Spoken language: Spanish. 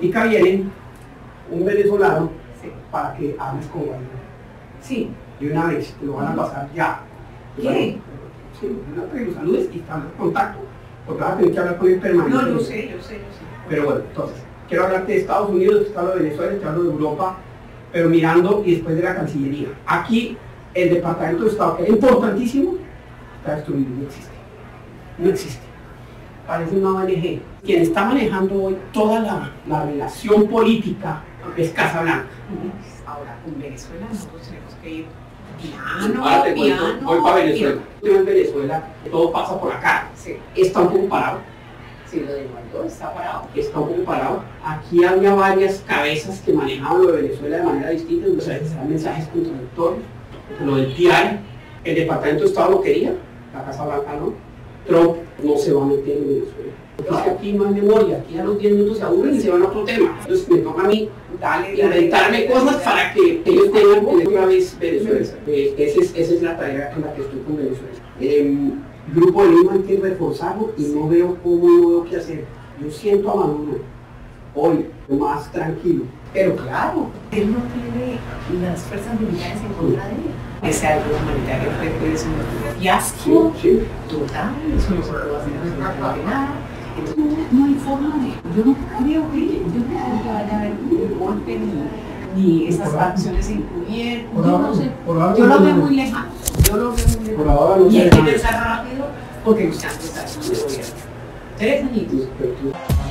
ahorita viene un venezolano para que hables con Guaidó. Sí. De una vez, te lo van a pasar ya. ¿Qué? Sí, una vez que lo saludes y estamos en contacto, porque vas a tener que hablar con él permanentemente. No, yo sé. Pero bueno, entonces, quiero hablarte de Estados Unidos, te hablo de Venezuela, te hablo de Europa, pero mirando y después de la Cancillería. Aquí, el Departamento de Estado, que es importantísimo, está destruido, no existe. No existe. Parece una ONG. Quien está manejando hoy toda la relación política es Casablanca. Ahora, con Venezuela nosotros tenemos que ir Ahora te cuento, piano. voy para Venezuela. Estoy en Venezuela, todo pasa por acá. Sí. Está un poco parado. Sí, lo de Guaidó está parado. Está un poco parado. Aquí había varias cabezas que manejaban lo de Venezuela de manera distinta, eran mensajes contradictorios. Lo del PI, el Departamento de Estado lo quería, la Casa Blanca no. Trump no se va a meter en Venezuela. Es que aquí no hay memoria, aquí a los 10 minutos se aburren y se van a otro tema. Entonces me toca a mí inventarme cosas para que ellos tengan una vez Venezuela. Esa es la tarea en la que estoy con Venezuela. El Grupo de Lima hay que reforzarlo y no veo qué hacer. Yo siento a Maduro hoy más tranquilo. Pero claro, Él no tiene las fuerzas militares en contra de él. Ese ayuda humanitaria fue un fiasco total, eso no se puede hacer absolutamente nada. Entonces no hay forma de, yo no creo que vaya a haber un golpe ni esas acciones encubiertas, yo no sé, yo lo veo muy lejano, por ahora no y hay sé que nada. pensar rápido porque los cambios están en el gobierno. 3 añitos.